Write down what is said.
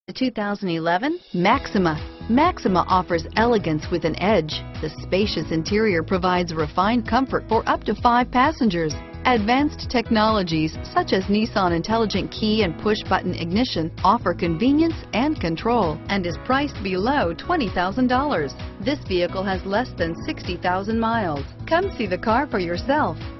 The 2011 Maxima. Maxima offers elegance with an edge. The spacious interior provides refined comfort for up to 5 passengers. Advanced technologies such as Nissan Intelligent Key and push-button ignition offer convenience and control and is priced below $20,000. This vehicle has less than 60,000 miles. Come see the car for yourself.